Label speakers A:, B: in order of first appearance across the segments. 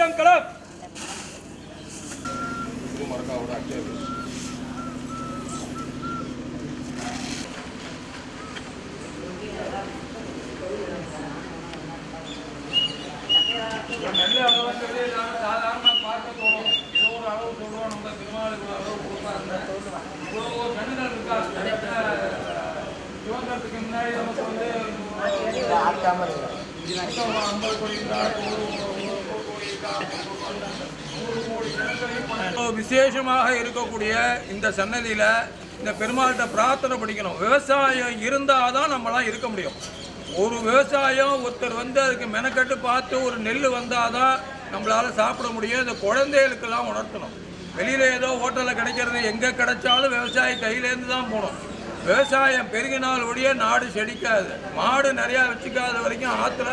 A: Fan Club. விசேஷமாக இருக்கக்கூடிய இந்த சன்னதியில இந்த பெருமாள்கிட்ட பிரார்த்தனை படிக்கணும். விவசாயம் இருந்தால் தான் நம்மளாம் இருக்க முடியும். ஒரு விவசாயம் ஒருத்தர் வந்து அதுக்கு மெனக்கட்டு பார்த்து ஒரு நெல் வந்தால் தான் நம்மளால் சாப்பிட முடியும். இந்த குழந்தைகளுக்கெல்லாம் உணர்த்தணும். வெளியில் ஏதோ ஹோட்டலில் கிடைக்கிறது எங்கே கிடைச்சாலும் விவசாயி கையிலேருந்து தான் போகணும். விவசாயம் பெருகினால் ஒழிய நாடு செழிக்காது. மாடு நிறையா வச்சுக்காத வரைக்கும் ஆற்றுல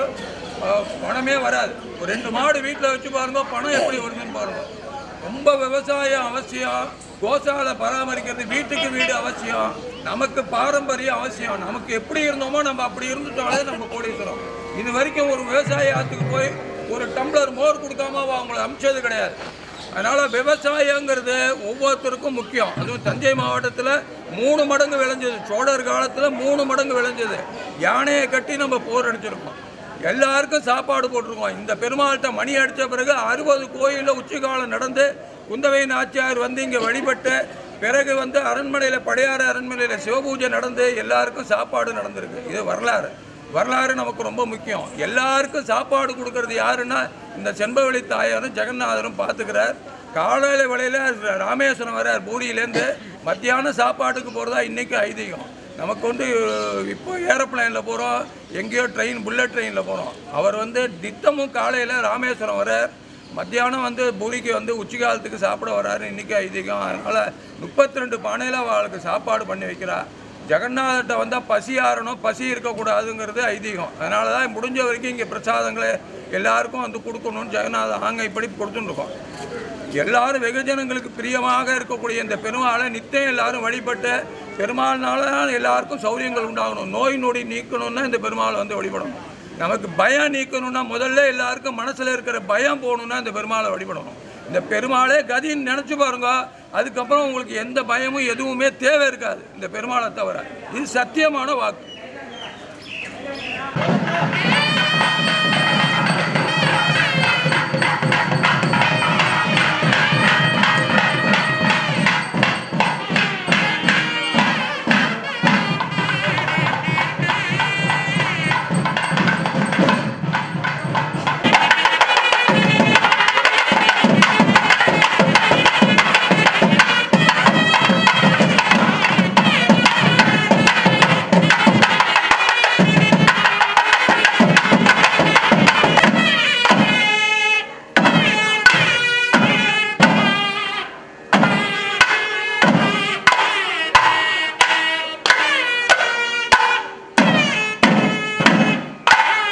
A: பணமே வராது. ஒரு 2 மாடு வீட்டில் வச்சு பாருங்க, பணம் எப்படி வருதுன்னு பாருங்க. ரொம்ப விவசாயம் அவசியம். கோசாலை பராமரிக்கிறது, வீட்டுக்கு வீடு அவசியம். நமக்கு பாரம்பரியம் அவசியம். நமக்கு எப்படி இருந்தோமோ நம்ம அப்படி இருந்துட்டாலே நம்ம கோடீஸ்வரம். இது வரைக்கும் ஒரு விவசாயத்துக்கு போய் ஒரு டம்ளர் மோர் கொடுக்காம அவங்களை அமிச்சது கிடையாது. அதனால் விவசாயங்கிறது ஒவ்வொருத்தருக்கும் முக்கியம். அதுவும் தஞ்சை மாவட்டத்தில் 3 மடங்கு விளைஞ்சது. சோழர் காலத்தில் 3 மடங்கு விளைஞ்சது. யானையை கட்டி நம்ம போர் அடிச்சிருக்கோம். எல்லாருக்கும் சாப்பாடு போட்டிருக்கோம். இந்த பெருமாள்கிட்ட மணி அடித்த பிறகு 60 கோயிலில் உச்சிகாலம் நடந்து குந்தவை நாச்சியார் வந்து இங்கே வழிபட்டு பிறகு வந்து அரண்மனையில் பழையாறு அரண்மனையில் சிவபூஜை நடந்து எல்லாருக்கும் சாப்பாடு நடந்திருக்கு. இது வரலாறு நமக்கு ரொம்ப முக்கியம். எல்லாருக்கும் சாப்பாடு கொடுக்கறது யாருன்னா இந்த செண்பவழி தாயாரும் ஜெகநாதரும் பார்த்துக்கிறார். காலையில் வேளையில் ராமேஸ்வரம் வரார் பூரியிலேருந்து. மத்தியானம் சாப்பாட்டுக்கு போகிறதா இன்றைக்கி ஐதீகம். நமக்கு வந்து இப்போ ஏரோப்ளைனில் போகிறோம், எங்கேயோ புல்லட் ட்ரெயினில் போகிறோம். அவர் வந்து திட்டமும் காலையில் ராமேஸ்வரம் வரார், மத்தியானம் வந்து பூரிக்கு வந்து உச்சிகாலத்துக்கு சாப்பிட வர்றாரு. இன்றைக்கி ஐதீகம். அதனால் 32 பானையில் அவளுக்கு சாப்பாடு பண்ணி வைக்கிறார். ஜெகநாதர்கிட்ட வந்தால் பசி ஆறணும், பசி இருக்கக்கூடாதுங்கிறது ஐதீகம். அதனால தான் முடிஞ்ச வரைக்கும் இங்கே பிரசாதங்களை எல்லாருக்கும் வந்து கொடுக்கணும்னு ஜெகநாதர் நாங்கள் இப்படி கொடுத்துட்டுருக்கோம். எல்லாரும் வெகுஜனங்களுக்கு பிரியமாக இருக்கக்கூடிய இந்த பெருமாளை நித்தியம் எல்லாரும் வழிபட்டு பெருமாள்னால எல்லாருக்கும் சௌரியங்கள் உண்டாகணும். நோய் நொடி நீக்கணும்னா இந்த பெருமாளை வந்து வழிபடணும். நமக்கு பயம் நீக்கணும்னா முதல்ல எல்லாருக்கும் மனசில் இருக்கிற பயம் போகணுன்னா இந்த பெருமாளை வழிபடணும். இந்த பெருமாளே கதின்னு நினச்சி பாருங்க, அதுக்கப்புறம் உங்களுக்கு எந்த பயமும் எதுவுமே தேவை இருக்காது இந்த பெருமாளை தவிர. இது சத்தியமான வாக்கு.